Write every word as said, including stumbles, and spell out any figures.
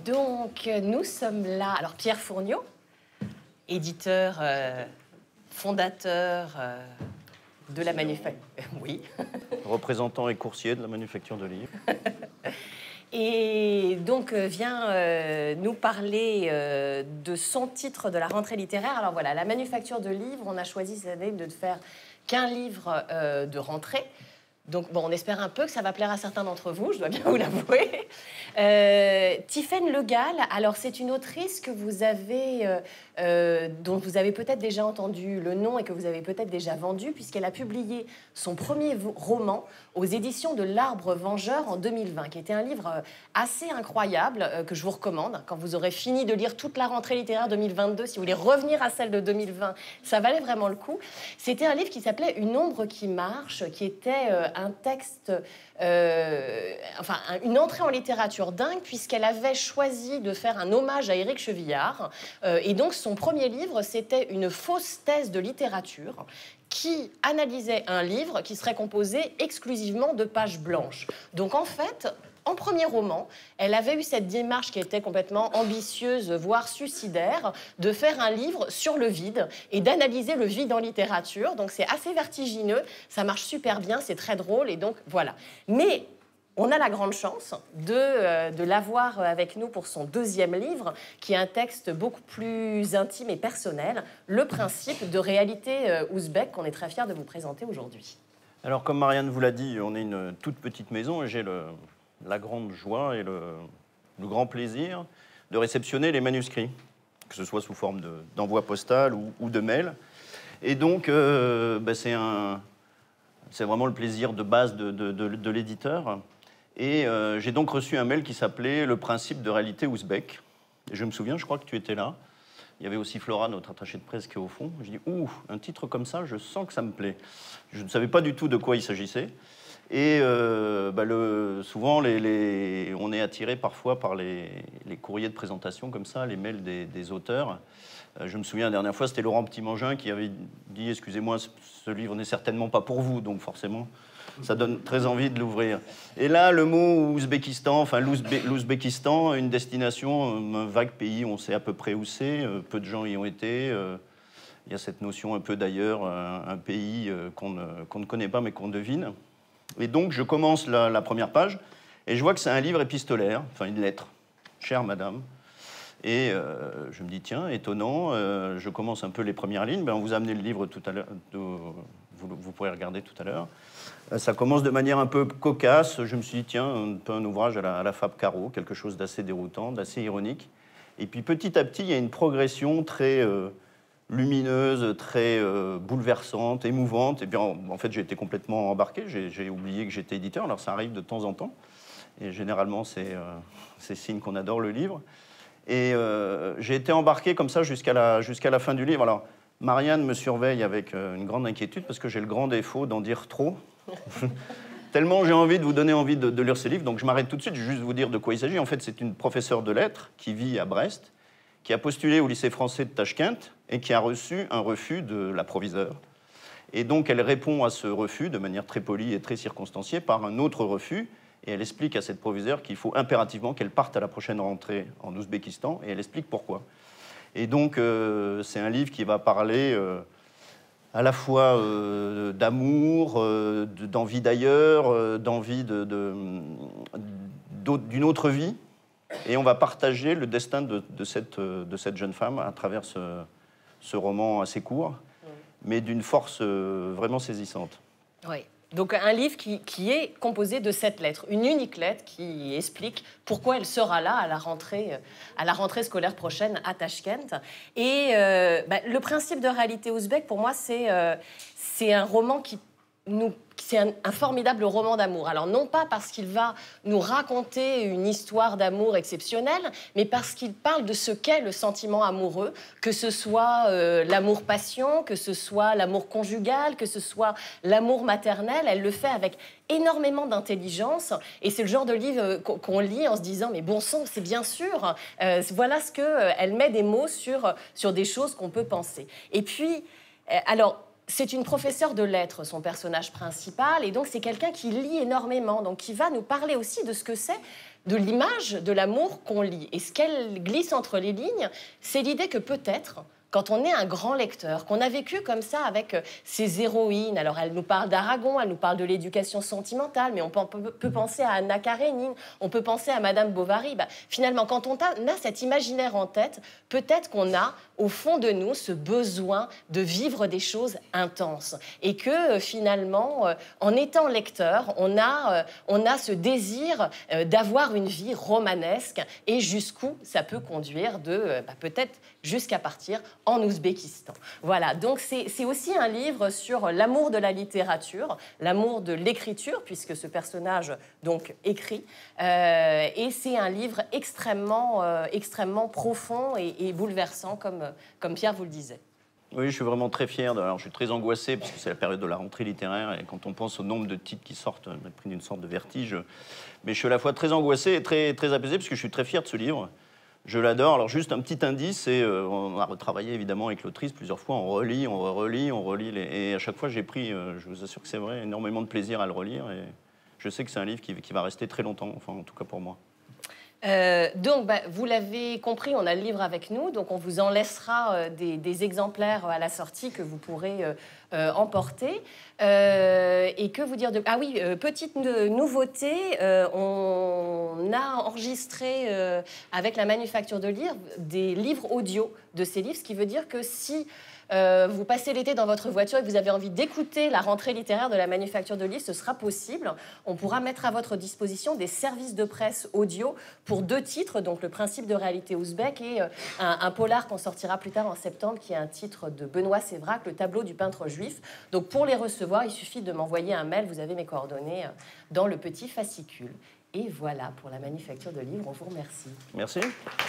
Donc, nous sommes là. Alors, Pierre Fourniot, éditeur, euh, fondateur euh, de la manufacture. Oui. Représentant et coursier de la manufacture de livres. Et donc, euh, vient euh, nous parler euh, de son titre de la rentrée littéraire. Alors voilà, la manufacture de livres, on a choisi cette année de ne faire qu'un livre euh, de rentrée. Donc, bon, on espère un peu que ça va plaire à certains d'entre vous, je dois bien vous l'avouer. Euh, Tiffaine Le Gall, alors c'est une autrice que vous avez, euh, euh, dont vous avez peut-être déjà entendu le nom et que vous avez peut-être déjà vendu, puisqu'elle a publié son premier roman aux éditions de l'Arbre Vengeur en deux mille vingt, qui était un livre assez incroyable, euh, que je vous recommande. Quand vous aurez fini de lire toute la rentrée littéraire deux mille vingt-deux, si vous voulez revenir à celle de deux mille vingt, ça valait vraiment le coup. C'était un livre qui s'appelait Une ombre qui marche, qui était euh, un texte, euh, enfin une entrée en littérature dingue, puisqu'elle avait choisi de faire un hommage à Éric Chevillard. Euh, et donc son premier livre, c'était une fausse thèse de littérature qui analysait un livre qui serait composé exclusivement de pages blanches. Donc en fait, en premier roman, elle avait eu cette démarche qui était complètement ambitieuse, voire suicidaire, de faire un livre sur le vide et d'analyser le vide en littérature. Donc c'est assez vertigineux, ça marche super bien, c'est très drôle, et donc voilà. Mais on a la grande chance de, euh, de l'avoir avec nous pour son deuxième livre, qui est un texte beaucoup plus intime et personnel, Le principe de réalité euh, ouzbek, qu'on est très fiers de vous présenter aujourd'hui. Alors, comme Marianne vous l'a dit, on est une toute petite maison et j'ai le... la grande joie et le, le grand plaisir de réceptionner les manuscrits, que ce soit sous forme d'envoi postal ou, ou de mail. Et donc, euh, bah c'est vraiment le plaisir de base de, de, de, de l'éditeur. Et euh, j'ai donc reçu un mail qui s'appelait « Le principe de réalité ouzbek ». Et je me souviens, je crois que tu étais là. Il y avait aussi Flora, notre attachée de presse, qui est au fond. Je dis « Ouh, un titre comme ça, je sens que ça me plaît ». Je ne savais pas du tout de quoi il s'agissait. Et euh, bah le, souvent, les, les, on est attiré parfois par les, les courriers de présentation comme ça, les mails des, des auteurs. Euh, je me souviens, la dernière fois, c'était Laurent Petit-Mangin qui avait dit « Excusez-moi, ce livre n'est certainement pas pour vous », donc forcément, ça donne très envie de l'ouvrir. Et là, le mot Ouzbékistan, enfin l'Ouzbékistan, une destination, un vague pays, on sait à peu près où c'est, peu de gens y ont été. Euh, il y a cette notion un peu d'ailleurs, un, un pays qu'on ne, qu'on ne connaît pas mais qu'on devine. Et donc, je commence la, la première page, et je vois que c'est un livre épistolaire, enfin une lettre, « Chère madame ». Et euh, je me dis, tiens, étonnant, euh, je commence un peu les premières lignes. Ben, on vous a amené le livre tout à l'heure, vous, vous pourrez regarder tout à l'heure. Ça commence de manière un peu cocasse. Je me suis dit, tiens, un peu un ouvrage à la, à la Fab Caro, quelque chose d'assez déroutant, d'assez ironique. Et puis, petit à petit, il y a une progression très... Euh, lumineuse, très euh, bouleversante, émouvante. Et bien, en, en fait, j'ai été complètement embarqué. J'ai oublié que j'étais éditeur. Alors, ça arrive de temps en temps. Et généralement, c'est euh, signe qu'on adore le livre. Et euh, j'ai été embarqué comme ça jusqu'à la, jusqu'à la fin du livre. Alors, Marianne me surveille avec euh, une grande inquiétude parce que j'ai le grand défaut d'en dire trop. Tellement j'ai envie de vous donner envie de, de lire ce livre. Donc, je m'arrête tout de suite. Je vais juste vous dire de quoi il s'agit. En fait, c'est une professeure de lettres qui vit à Brest, qui a postulé au lycée français de Tachkent et qui a reçu un refus de la proviseure. Et donc, elle répond à ce refus de manière très polie et très circonstanciée par un autre refus. Et elle explique à cette proviseure qu'il faut impérativement qu'elle parte à la prochaine rentrée en Ouzbékistan. Et elle explique pourquoi. Et donc, euh, c'est un livre qui va parler euh, à la fois euh, d'amour, euh, d'envie d'ailleurs, euh, d'envie de, de, d'une autre vie. Et on va partager le destin de, de, cette, de cette jeune femme à travers ce, ce roman assez court, oui, mais d'une force vraiment saisissante. Oui. Donc un livre qui, qui est composé de sept lettres, une unique lettre qui explique pourquoi elle sera là à la rentrée, à la rentrée scolaire prochaine à Tachkent. Et euh, bah, le principe de réalité ouzbek, pour moi, c'est euh, c'est un roman qui nous... C'est un, un formidable roman d'amour. Alors, non pas parce qu'il va nous raconter une histoire d'amour exceptionnelle, mais parce qu'il parle de ce qu'est le sentiment amoureux, que ce soit euh, l'amour-passion, que ce soit l'amour conjugal, que ce soit l'amour maternel. Elle le fait avec énormément d'intelligence. Et c'est le genre de livre qu'on qu'on lit en se disant « mais bon sang, c'est bien sûr euh, ». Voilà ce qu'elle euh, met des mots sur, sur des choses qu'on peut penser. Et puis, euh, alors... c'est une professeure de lettres, son personnage principal, et donc c'est quelqu'un qui lit énormément, donc qui va nous parler aussi de ce que c'est, de l'image de l'amour qu'on lit. Et ce qu'elle glisse entre les lignes, c'est l'idée que peut-être, quand on est un grand lecteur, qu'on a vécu comme ça avec ses héroïnes, alors elle nous parle d'Aragon, elle nous parle de l'éducation sentimentale, mais on peut, peut penser à Anna Karénine, on peut penser à Madame Bovary. Bah, finalement, quand on a, on a cet imaginaire en tête, peut-être qu'on a au fond de nous ce besoin de vivre des choses intenses. Et que finalement, en étant lecteur, on a, on a ce désir d'avoir une vie romanesque et jusqu'où ça peut conduire de bah, peut-être jusqu'à partir en Ouzbékistan. Voilà, donc c'est aussi un livre sur l'amour de la littérature, l'amour de l'écriture, puisque ce personnage donc écrit, euh, et c'est un livre extrêmement, euh, extrêmement profond et, et bouleversant, comme, comme Pierre vous le disait. Oui, je suis vraiment très fier. De... Alors, je suis très angoissé parce que c'est la période de la rentrée littéraire et quand on pense au nombre de titres qui sortent, on a pris une sorte de vertige. Mais je suis à la fois très angoissé et très, très apaisé parce que je suis très fier de ce livre. Je l'adore. Alors, juste un petit indice, et euh, on a retravaillé évidemment avec l'autrice plusieurs fois. On relit, on relit, on relit. Les... Et à chaque fois, j'ai pris, euh, je vous assure que c'est vrai, énormément de plaisir à le relire. Et je sais que c'est un livre qui, qui va rester très longtemps, enfin, en tout cas pour moi. Euh, donc, bah, vous l'avez compris, on a le livre avec nous, donc on vous en laissera euh, des, des exemplaires à la sortie que vous pourrez euh, euh, emporter. Euh, et que vous dire de... Ah oui, euh, petite nouveauté, euh, on a enregistré euh, avec la Manufacture de Lire des livres audio de ces livres, ce qui veut dire que si... Euh, vous passez l'été dans votre voiture et que vous avez envie d'écouter la rentrée littéraire de la Manufacture de Lire, ce sera possible. On pourra mettre à votre disposition des services de presse audio pour deux titres, donc Le principe de réalité ouzbek et euh, un, un polar qu'on sortira plus tard en septembre, qui est un titre de Benoît Sévrac, Le tableau du peintre juif. Donc pour les recevoir, il suffit de m'envoyer un mail, vous avez mes coordonnées euh, dans le petit fascicule. Et voilà pour la Manufacture de Livres, on vous remercie. Merci.